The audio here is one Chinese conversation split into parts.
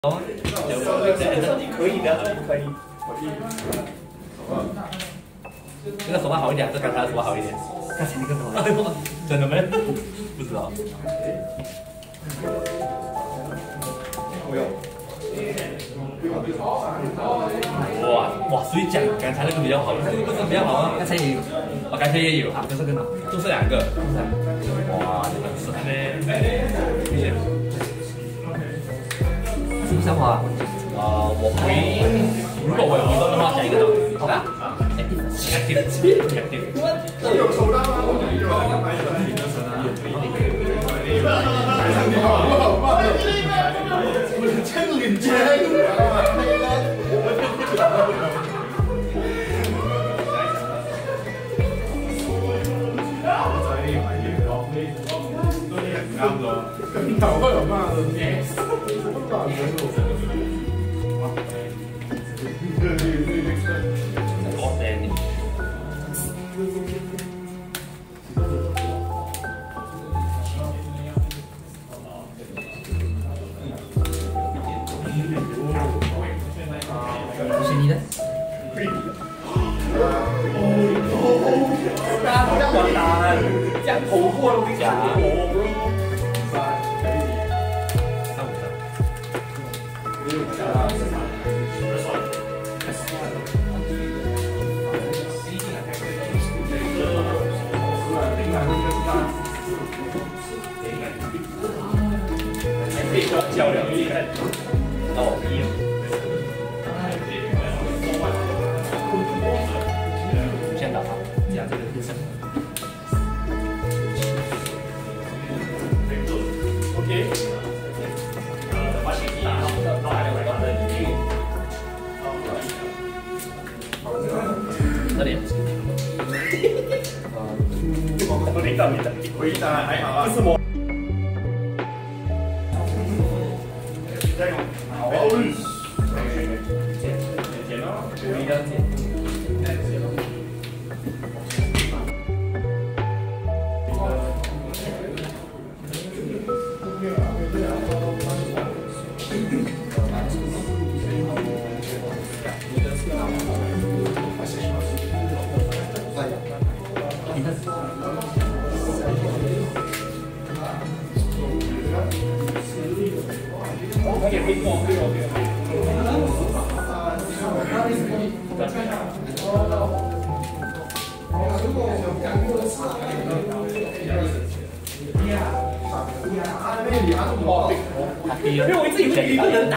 哦，你可以的，你可以。这个手法好一点，还是刚才的手法好一点？刚才那个手法，真的没？不知道。哇，所以讲刚才那个比较好，这个不是比较好吗？刚才也有，哦，刚才也有啊，就是这个呢，就是两个。哇，你们是呢？谢谢。什么想法？我会，如果我有活动的话，加一个东西，好吧 ？active。都有抽到吗？真领先！啱咗，咁頭開又翻啦。是你的。大家不要完蛋，这样头破都假。较量厉害，哦，先打他，这样这个是什么 ？OK， 这里。回答还好啊，不是我。因为我自己一个人。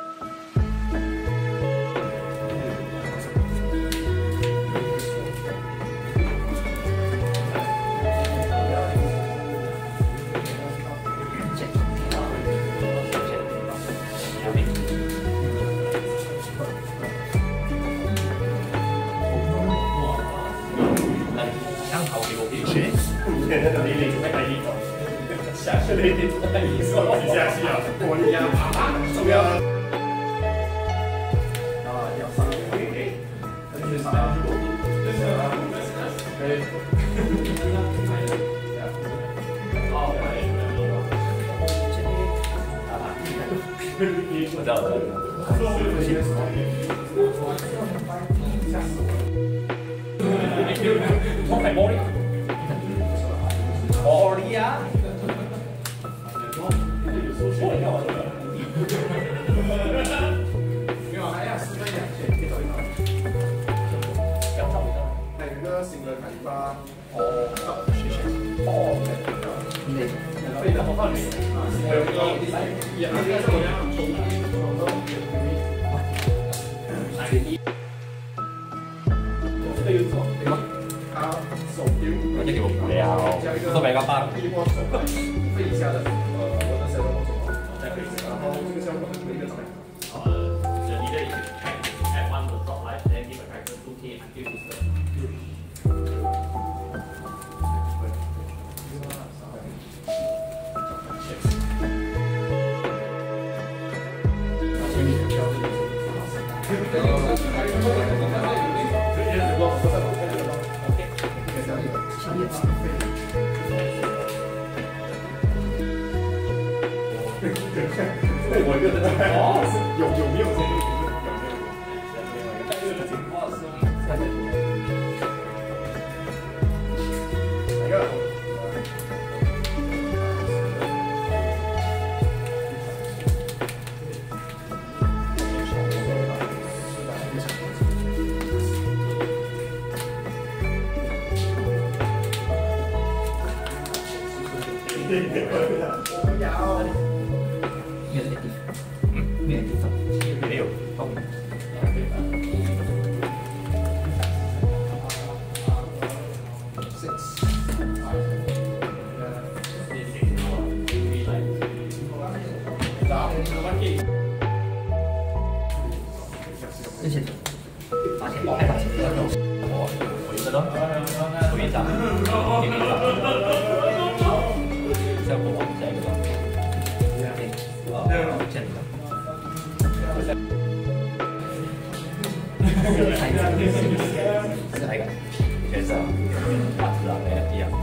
下去了一点，你说我下去啊，我一样啊，怎么样？要上去，去上去，我知道了。我係玻璃。玻璃啊！没有，还要10分2000，可以走一走。要走的。还有一个新的卡利巴。哦，谢谢。哦，对。可以的，我告诉你。还有一个，也那个是我要这个有错，对吗？他手丢。那就给我不了，都没个八。飞一下的，我的小动作，再飞一下，然后这个效果是一个怎么样？The leader is at one the top life, then give a character 2k until booster. 我我一个人哦，有没有这个？有没有？这个情况是哪个？ 没有地方， 没有。 谢谢。发现，太发现。我有个咯，我一张，你没张。效果下一个咯。这样子。是哪一个？颜色，大自然的一样。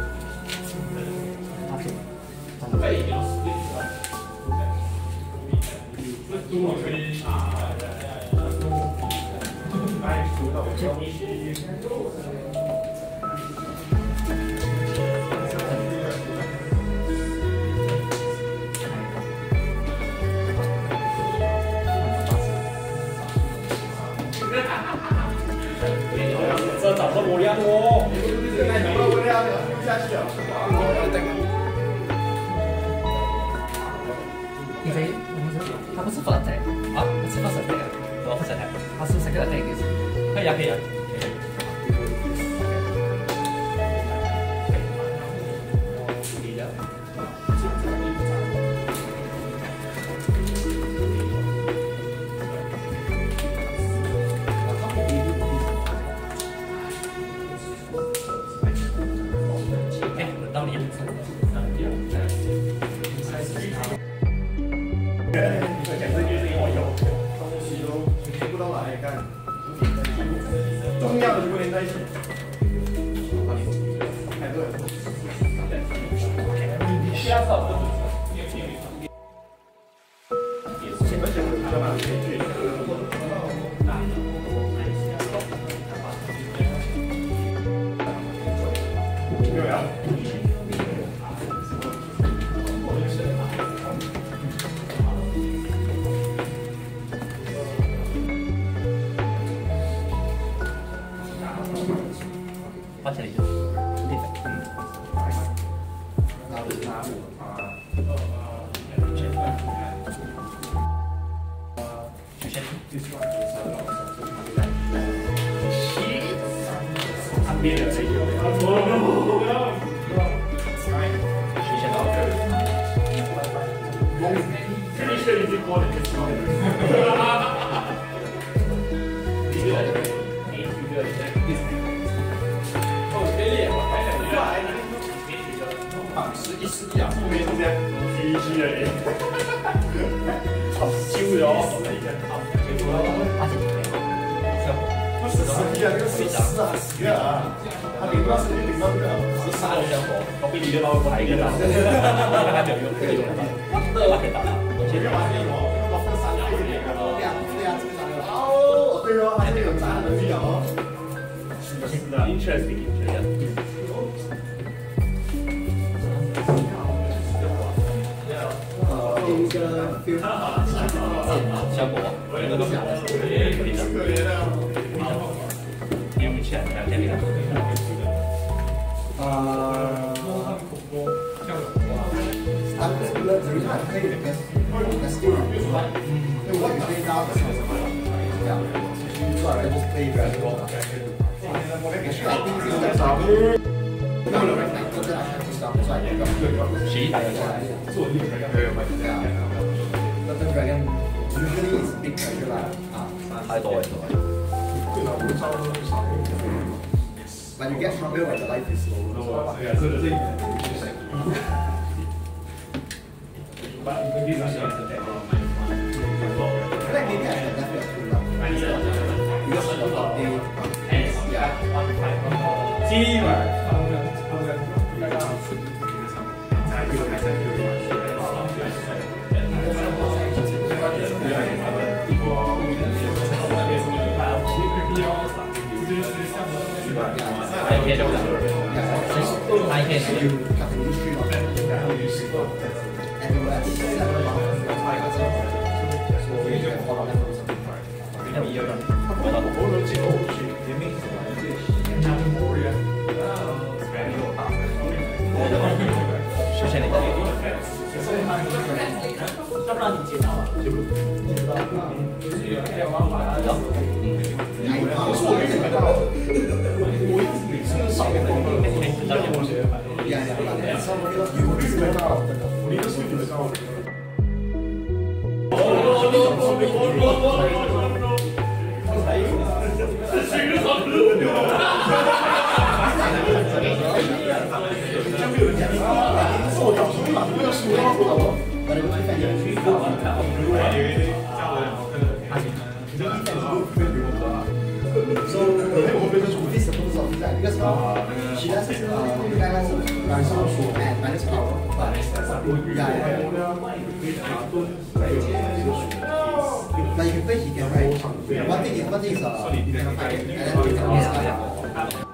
这找到我呀我，那找到我呀，丢下去啊！ 你可以，他不是发财啊，不是发财的， 我不在台， 他是这个那个是。 可以啊可以啊。重要的就不连在一起。哎，对。下次我没有呀。 发起来就，对的，曲线， 旁边的这个， 曲线到这儿。 Finish已经过了一个时候。11啊，后面中间GG 了你，好羞的哦。不是11啊，这个14啊，10个啊，他领到这个13的效果，我比你的老还一个大，还没有用，这个用了吧？那可以打了，前面玩电脑，我分3个一点啊，对呀，这个3个。哦，对哦，还是有砸能力哦。是的 ，interesting。 效果，那个小的，可以的，用起来2天的。11打太多了， But you get stronger when the life is slow. Like maybe I can left it too long. Because of the 谢谢你。 要不然你接到了，接不到。 So this is the purpose of design because she does balance and minus power. But you can play, he can write. One thing is you cannot fight it, and then you can